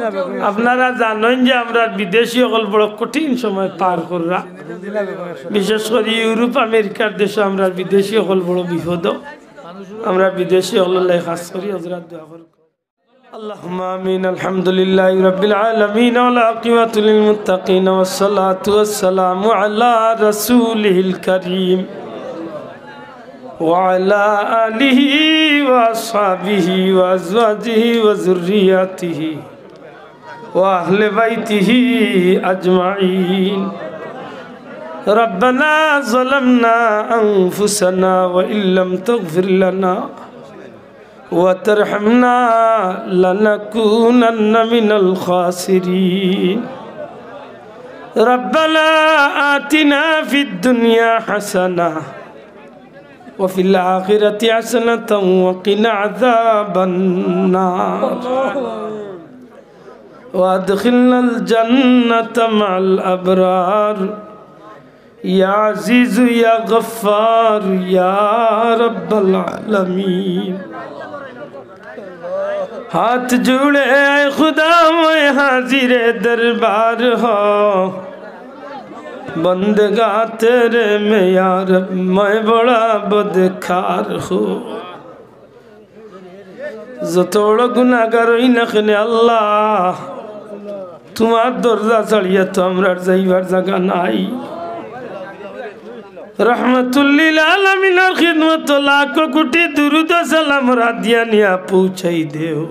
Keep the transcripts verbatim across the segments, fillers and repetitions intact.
আপনারা জানেন যে আমরা বিদেশি সকল বড় কঠিন সময় পার কররা, বিশেষ করে ইউরোপ আমেরিকার দেশে আমরা বিদেশি সকল বড় বিপদ। আমরা বিদেশি সকল খাস করি হযরত দোয়া করব। اللهم آمين. الحمد لله رب العالمين والعاقبة للمتقين والصلاة والسلام على رسوله الكريم وعلى آله وأصحابه وأزواجه وذرياته وأهل بيته أجمعين. ربنا ظلمنا أنفسنا وإن لم تغفر لنا وترحمنا لنكونن من الخاسرين. ربنا آتنا في الدنيا حسنة وفي الآخرة حسنة وقنا عذاب النار وادخلنا الجنة مع الأبرار يا عزيز يا غفار يا رب العالمين. हाथ जुड़े खुदा मैं हाजिर दरबार हो, बंदगा तेरे में यार मैं बड़ा बदकार हो। যতড় গুনাহগার হই না কেন আল্লাহ, তোমার দরজা ছাড়িয়ে তো আমরার যাইবার জায়গা নাই। रहमतुल लिल आलमीन और खिदमत लाखों कोटि दुरूद सलाम रादिया निया पहुँचाई देओ।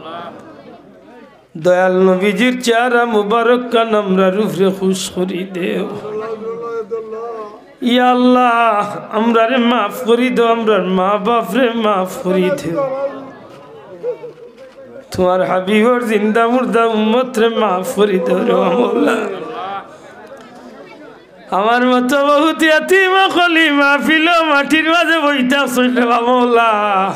दयाल नबीजिर चारा मुबारक का नम्रा रूफ रे खुश करी देओ। या अल्लाह हमरा रे माफ करी दो, हमरा माँ बाप रे माफ करी देओ। तुम्हार हबीब और जिंदा मुर्दा उम्मत रे माफ करी दो रे मौला। আমার মতো বহুত ইয়াতিম খলি মাহফিল মাটির মাঝে বইতা শুনলে মওলা,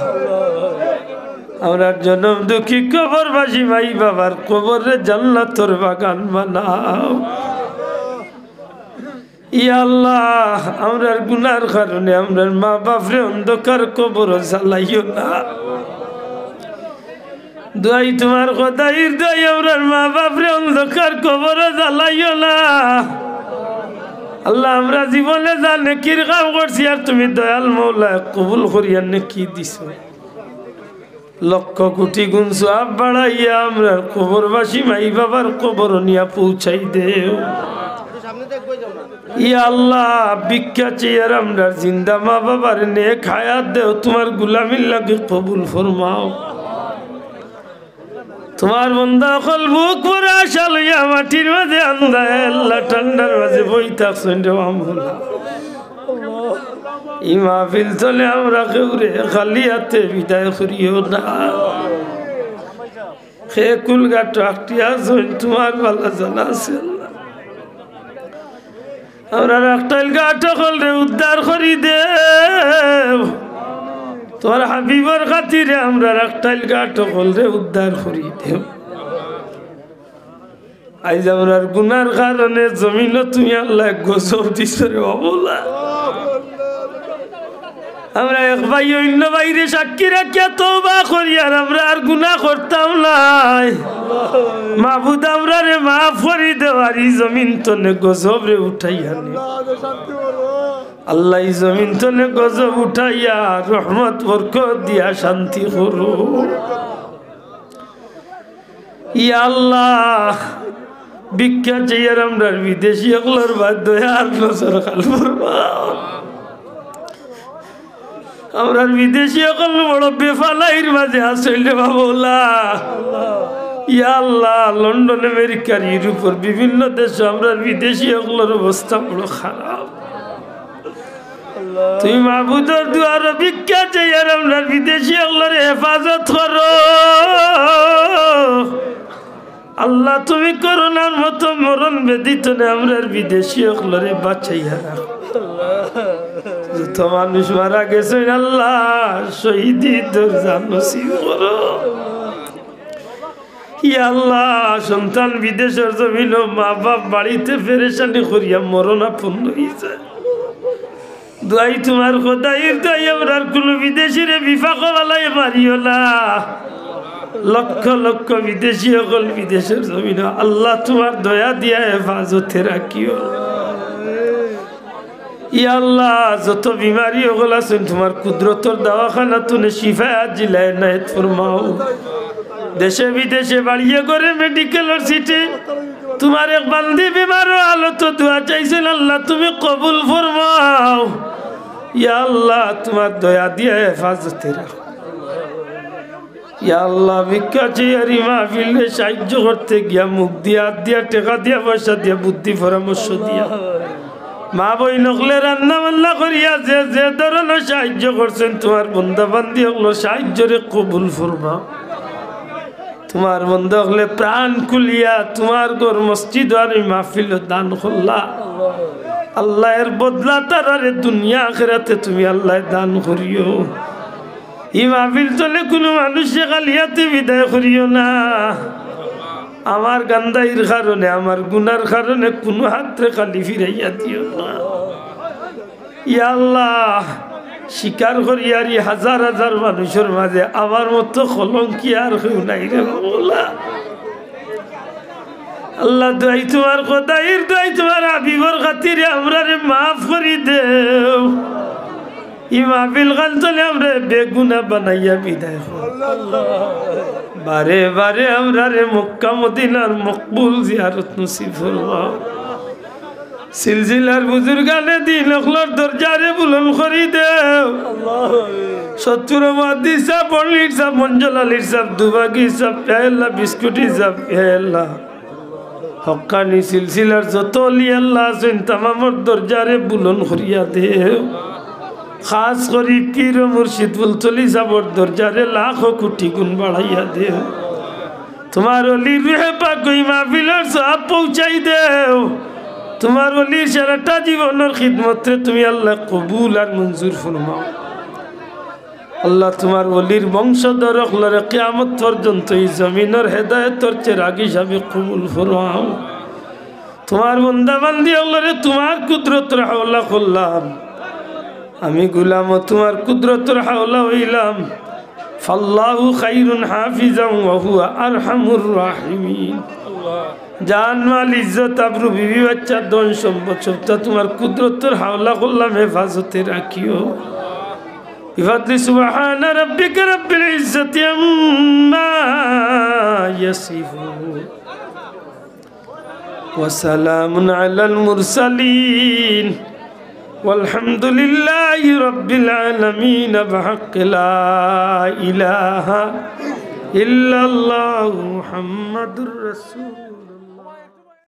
আমরা জনম দুঃখী কবরবাসী ভাই বাবার কবরে জান্নাতের বাগান বানাও। ইয়া আল্লাহ আমরার গুনার কারণে আমরার মা বাপরে অন্ধকার কবর জ্বালাইও না। দোয়াই তোমার খোদাইর দোয়াই আমরার মা বাপরে অন্ধকার কবর জ্বালাইও না। আল্লাহ আমরা জীবনে যা নেকির কাম করছি আর তুমি দয়াল মৌলা কবুল করিয়া নেকি দিছো। লক্ষ কোটি গুণ সওয়াব বাড়াইয়া আমরা কবরবাসী মাই বাবার কবর নিয়া পৌঁছাই দেও। ইয়া আল্লাহ ভিক্ষা চেয়ার আমরা জিন্দা মা বাবার নেক হায়াত দেও, তোমার গোলামির লাগে কবুল ফরমাও। তোমার বন্দা কল বুক ভরা আশা লইয়া মাটির মাঝে আন্দায় আল্লাহ ঠান্ডার মাঝে বই থাকছেন রে মামলা। ই মাহফিল চলে আমরা কেউ রে খালি হাতে বিদায় করিও না। সে কুলঘাট আটটিয়া আছেন তোমার ভালো জানা আছে। আমরা রাখটাইল ঘাট কল রে উদ্ধার করি দেও। তোমার হাবিবর খাতিরে আমরা রাখটাইল ঘাট কলরে উদ্ধার করি দেও। আইজ আমরার গুনার কারণে জমিন তুমি আল্লাহ গজব দিছ রে বাবুলা। আমরা এক ভাই অন্য বাইরে সাক্ষী রাখিয়া তওবা করি আর আমরা আর গুনাহ করতাম নাই। মাহবুদ আমরা রে মাফ করি দেওয়ারি জমিন তনে গজব রে উঠাইয়া নে আল্লাহ। জমিন তনে গজব উঠাইয়া রহমত বরকত দিয়া শান্তি করো। ইয়া আল্লাহ ভিক্ষা চাইয়ার আমরা বিদেশি সকলের বাধ্য আর নজর খাল ফরমাও। আমরা বিদেশি সকল বড় বেফালাইর মাঝে আসলে বাবুলা। ইয়া আল্লাহ লন্ডন আমেরিকার ইউরোপের বিভিন্ন দেশে আমরা বিদেশি সকলের অবস্থা বড় খারাপ। তুমি মাহবুদর দুয়ার ভিক্ষা চাই আর আমরা বিদেশি সকলের হেফাজত করো। আল্লাহ তুমি করোনার মতো মরণ ব্যতীত আমরা বিদেশি সকলের বাঁচাইয়া রাখো। যত মানুষ মারা গেছেন আল্লাহ শহীদি দরজা নসিব করো। ইয়া আল্লাহ সন্তান বিদেশের জমিন মা বাপ বাড়িতে পেরেশানি করিয়া মরণাপন্ন হয়েছে। দুয়াই তোমার খোদাইর দোয়াই আমরা কোন বিদেশিরে বিফাক বালাই মারিও না। লক্ষ লক্ষ বিদেশি সকল বিদেশের জমিন আল্লাহ তোমার দয়া দিয়া হেফাজতে রাখিও ইয়া আল্লাহ যত বিমারি সকল আছেন তোমার কুদরতর দাওয়াখানা তুনে শিফা জিলায় নায়েত ফরমাও দেশে বিদেশে বাড়িয়ে করে মেডিকেলের সিটে তোমার এক বান্দি বিমারও হালত দোয়া চাইছেন আল্লাহ তুমি কবুল ফরমাও ইয়া আল্লাহ তোমার দয়া দিয়ে হেফাজতে রাখো ইয়া আল্লাহ ভিক্ষা চেয়ারি মাহফিলে সাহায্য করতে গিয়া মুখ দিয়া হাত দিয়া টাকা দিয়া পয়সা দিয়া বুদ্ধি পরামর্শ দিয়া মা বই নকলে রান্না বান্না করিয়া যে যে ধরনের সাহায্য করছেন তোমার বন্ধা বান্ধি হলো সাহায্যরে কবুল ফরমাও তোমার বন্ধ হলে প্রাণ খুলিয়া তোমার ঘর মসজিদ আর মাহফিল দান করলা আল্লাহ এর বদলা তারারে দুনিয়া আখিরাতে তুমি আল্লাহ দান করিও ই মাহফিল চলে কোনো মানুষে খালিয়াতে বিদায় করিও না আমার গান্দাইর কারণে আমার গুনার কারণে কোনো হাতে খালি ফিরাইয়া দিও না ইয়া আল্লাহ স্বীকার করিয়ারি হাজার হাজার মানুষের মাঝে আমার মতো কলঙ্কি আর কেউ নাই রে মৌলা আল্লাহ দোয়াই তোমার খোদাইর দোয়াই তোমার হাবিবর খাতিরে আমরা রে মাফ করি দেও ই মাহফিল খান চলে আমরা বেগুনা বানাইয়া বিদায় বারে বারে আমরা রে মক্কা মদিনার মকবুল জিয়ারত নসিব ফরমাও সিলসিলার বুজুর্গানে দিন অখলার দরজারে বুলন করি দেও সত্তর মুহাদ্দিস সাহেব পল্লীর সাহেব মঞ্জল আলীর সাহেব দুবাগি সাহেব পেহেল্লা বিস্কুটি সাহেব পেহেল্লা হক্কানি সিলসিলার যত অলি আল্লাহ আছেন তামামর দরজারে বুলন করিয়া দেও খাস করি পীর মুর্শিদ বুলতলি সাহেবর দরজারে লাখ কোটি গুণ বাড়াইয়া দেও তোমার অলি রুহে পাক ওই মাহফিলের সব পৌঁছাই দেও তোমার অলির সারাটা জীবনের খিদমতে তুমি আল্লাহ কবুল আর মঞ্জুর ফরমাও আল্লাহ তোমার অলির বংশধর হলরে কিয়ামত পর্যন্ত এই জমিনের হেদায়েতর চেরাগ হিসাবে কবুল ফরমাও তোমার বান্দা বান্দি হলরে তোমার কুদরতের হাওলা করলাম আমি গোলাম তোমার কুদরতের হাওলা হইলাম ফাল্লাহু খায়রুন হাফিজান ওয়া হুয়া আরহামুর রাহিমিন জান মাল ইজ্জত আবরু বিবি বাচ্চা ধন সম্পদ সবটা তোমার কুদরতের হাওলা করলাম হেফাজতে রাখিও বিফাদলি সুবহান রাব্বিকা রাব্বিল ইজ্জতি আম্মা ইয়াসিফুন ওয়া সালামুন আলাল মুরসালিন والحمد لله رب العالمين بحق لا إله إلا الله محمد رسول